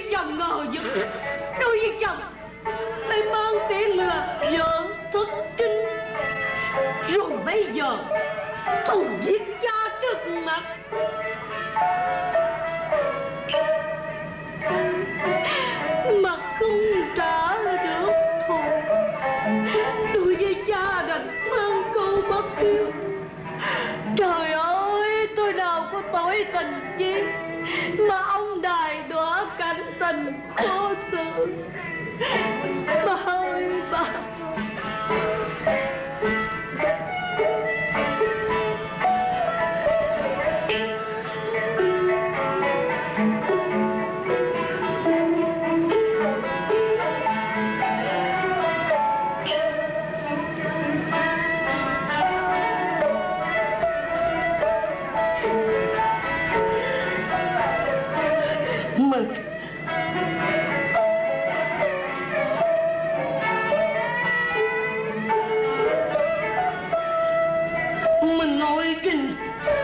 với chồng ngờ vực, đối với chồng lại mang tiếng là vợ xuất trinh, rồi bây giờ thù giết cha trước mặt. Mà không trả được thù, tôi với cha đành mang câu bất hiếu. Trời ơi, tôi đâu có tội tình gì mà ông đài đọa cảnh tình khó xử. Bà ơi bà, mình nói kinh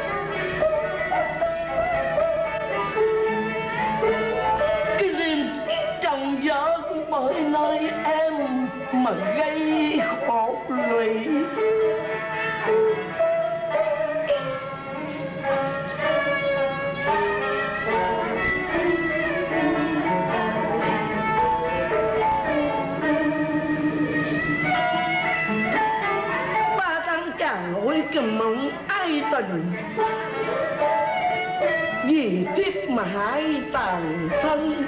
cái đêm chồng vợ cũng bởi nơi em mà gây khổ lụy. Nỗi cầm mộng ai tình vì tiếc mà hại tàn thân.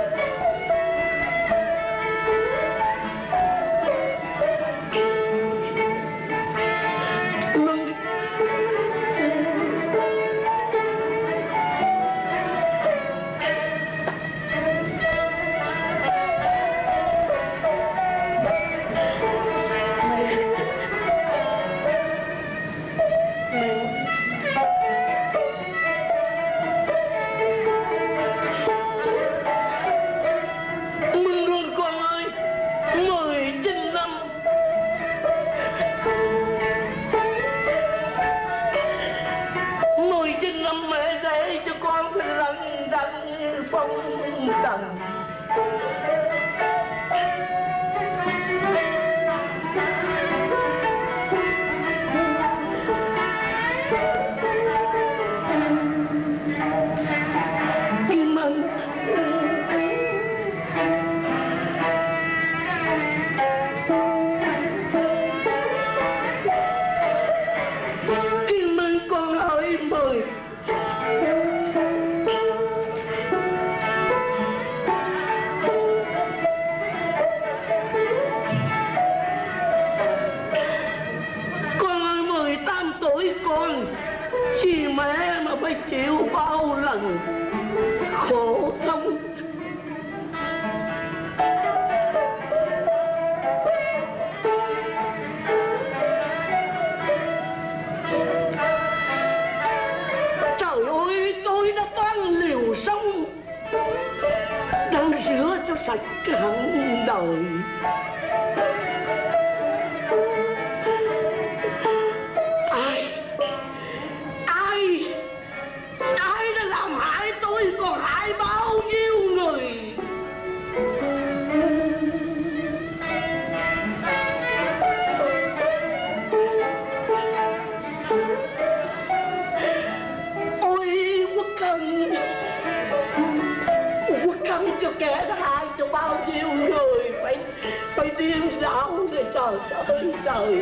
Chịu bao lần khổ thông. Trời ơi, tôi đã toan liều sống đang rửa cho sạch cái hận đời. Còn hại bao nhiêu người. Ôi quốc thân cho kẻ đã hại cho bao nhiêu người phải điên rảo rồi. Trời ơi trời.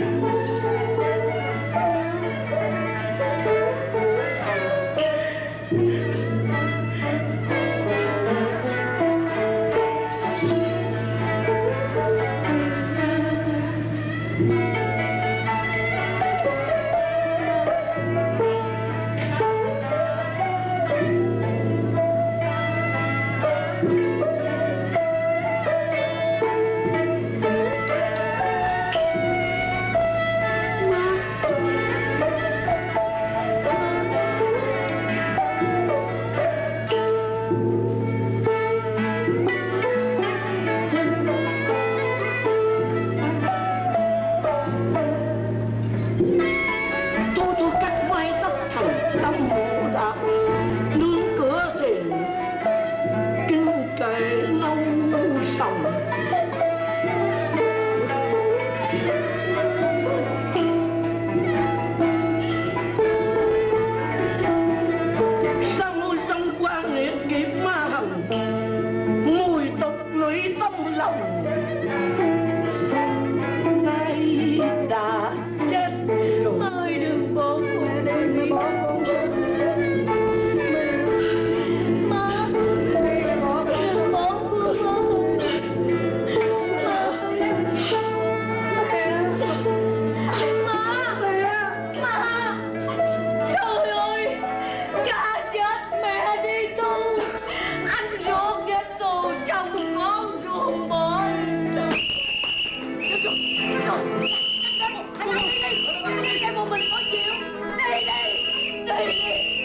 đi, đi, đi, cái một mình có chịu. Đi đi, đi.